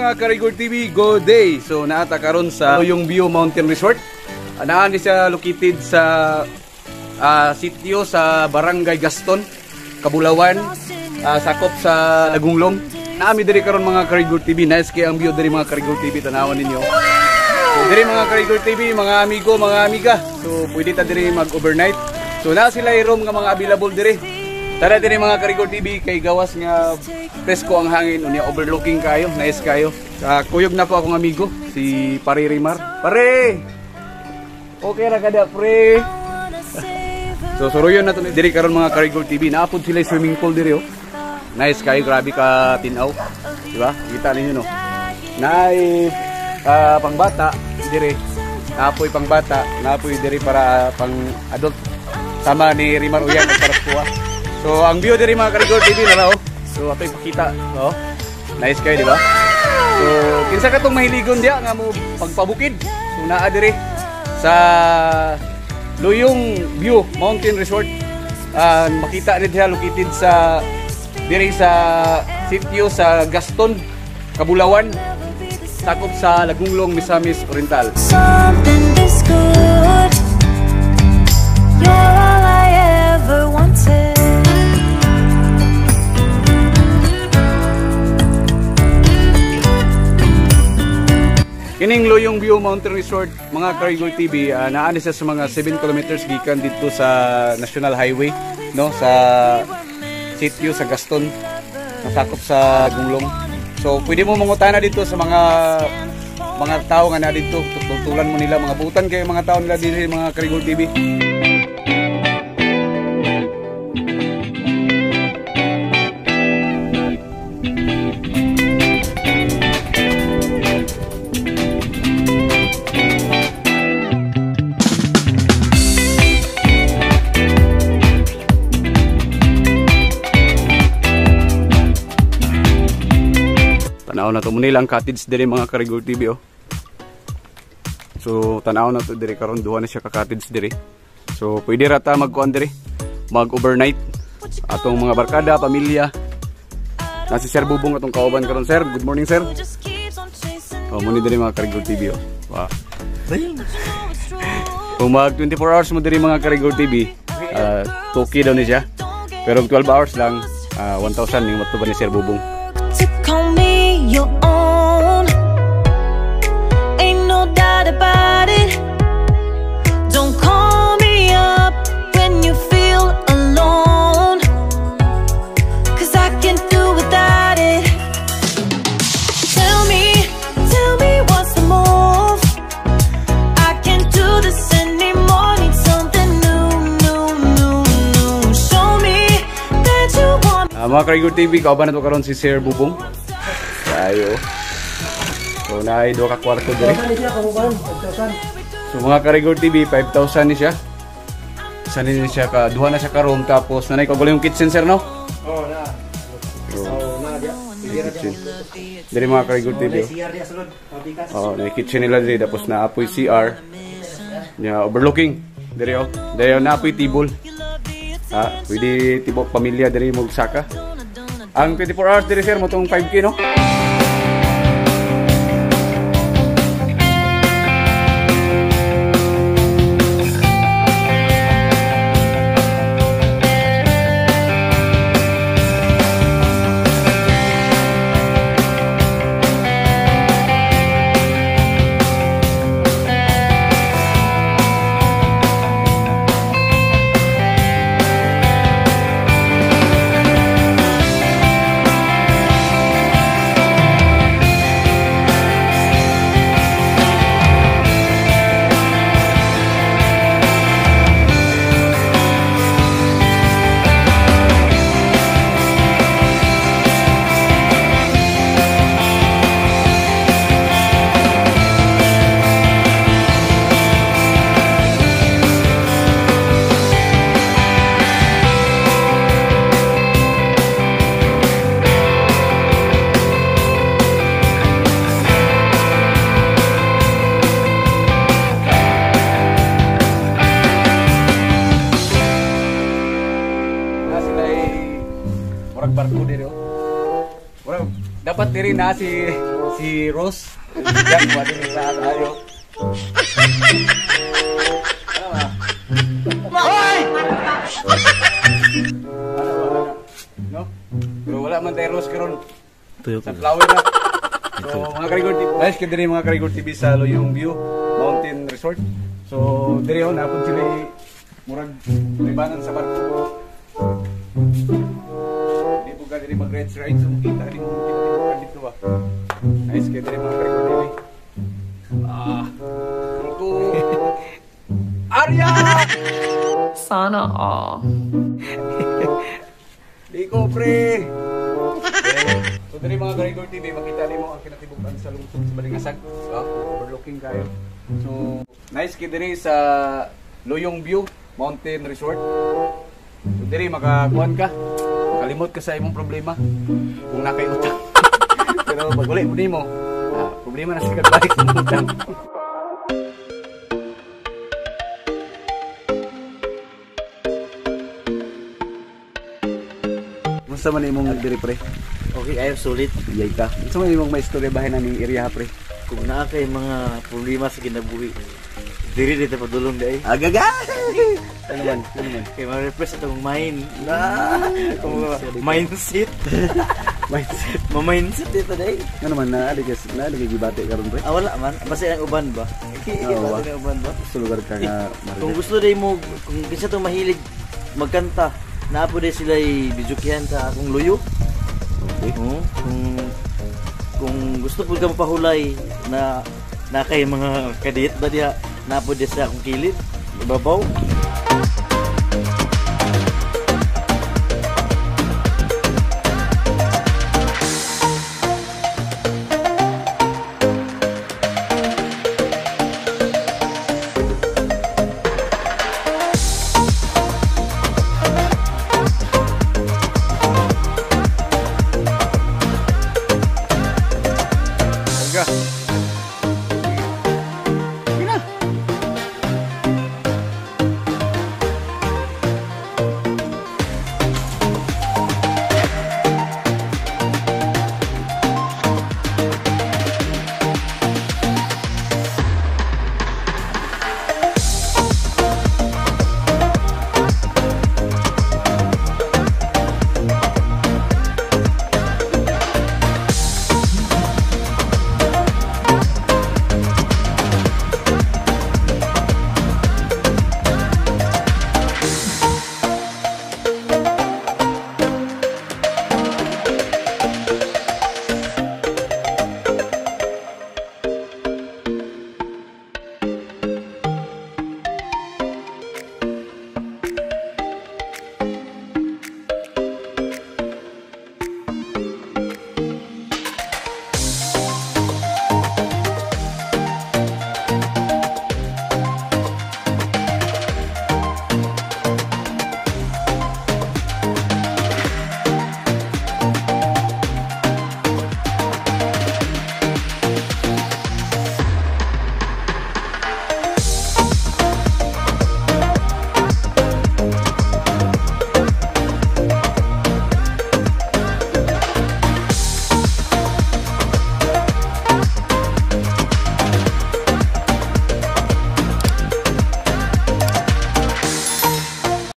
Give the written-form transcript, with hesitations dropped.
mga Karigor TV, good day. So naata karon sa Loyong View Mountain Resort. Anaan di siya located sa sitio sa Barangay Gaston, Kabulawan, sakop sa Lagunglong. Naami diri karon mga Karigor TV, nice kay ang view diri mga Karigor TV, tanawan ninyo. So diri mga Karigor TV, mga amigo, mga amiga. So pwede ta diri mag-overnight. So na sila i-room nga mga available diri. Tara din mga Karigor TV, kay gawas nga presko ang hangin, unya overlooking kayo, nice kayo. Kuyog na po akong amigo, si Pare Rimar. Pare! Okay ra kada, pre. So suruyon na to diri karon mga Karigor TV, naapod sila swimming pool diri oh. Nice kayo, grabe ka tinaw. Di ba? Kita ninyo no. Naay pangbata diri. Naapoy pangbata, naapoy diri para pang adult. Sama ni Rimar Uyan at Paraskuha. So ang view diri mga Karigor TV na oh. So ato ipakita, oh. Nice kayo, di ba? So kinsa ka tong mahiligon dia nga mo pagpabukid. So naa diri sa Loyong View Mountain Resort. Makita ni diha located sa diri sa sitio sa Gaston, Kabulawan, sakop sa Lagunglong, Misamis Oriental. Something this good. You're all I ever wanted. Kining Loyong View Mountain Resort, mga Karigor TV, naani sa mga 7 kilometers gikan dito sa National Highway, no, sa sitio sa Gaston, nasakop sa Gunglong. So pwede mo mangutana dito sa mga tao nga na dito, tutulan mo nila, mga butan kayo mga tao nila dito mga Karigor TV. Tanaw na to mo nilang cottage diri mga Karigor TV oh. So tanaw na to diri karon, duha na siya ka cottage diri. So pwede ra ta magkuan diri, mag-overnight atong mga barkada, pamilya. Nasi Sir Bubong atong kauban karon, sir. Good morning, sir. Oh, muni diri mga Karigor TV oh. Wow. Kung mag 24 hours mo diri mga Karigor TV, 2K daw ni siya. Pero 12 hours lang, 1,000 ning matuban ni Sir Bubong. Your own, ain't no doubt about it. Don't call me up when you feel alone, 'cause I can't do without it. Tell me what's the move? I can't do this anymore, need something new. Show me that you want. Mga Karigor TV, kauban na to karon si Sir Bubong. Ayo. So naay duha ka kwarto diri. So mga Karigor TV, 5,000 ni siya. Isa ni siya ka, duha na siya ka room, tapos nanay kagulo yung kitchen, sir, no? Oo na. So na dia. Kitchen. Diri mga Karigor TV. Oh, na kitchen nila diri, tapos na apoy CR. Ya, overlooking. Diri oh. Diri na apoy table. Pwede tibok pamilya diri mo saka. Ang 24 hours diri, sir, mo tong 5K, no? barko diri. Dapat diri na si si Rose. Yan, buwan din sa tayo. Ano ba? Hoy! Ano? No? Pero wala man tayo Rose karon. Sa flower na. So, mga Karigor TV, guys, kaya din mga Karigor TV sa Loyong View Mountain Resort. So, diri ho napod sila murag libanan sa barko ko. Di po ka diri mag-red ride so kita di mo dito ba. Nice kaya diri mga Karigor TV. Ito Arya! Sana all. Di ko pre. So diri mga Karigor TV makita nimo ang kinatibuk-an sa lungsod sa Balingasag. Overlooking kayo. So nice kid diri sa Loyong View Mountain Resort. So diri makakuan ka. Makalimot ka sa imong problema kung nakay utang. Pero pag wala mo nimo, problema na sa kagbalik sa utang. Sa man imong diri pre? Okay, ayaw sulit. Iyay ka. Sa man imong may istorya bahin naming area pre? Kung naa kay mga problema sa kinabuhi, diri dito padulong day. Agaga! Ano man? Kay ma-repress atong mind. Mindset. Mindset. Ma-mindset dito day. Ano man naaligay gibate karon pre? Wala man. Basta ang uban ba? Basta ang uban ba? Sa lugar ka nga Kung gusto day mo, kung kinsa tong mahilig magkanta, naapo day sila bijukihan sa akong luyo. Okay. Kung gusto po ka mapahulay na kay mga kadiyet ba diha, naapo day sa akong kilid, ibabaw.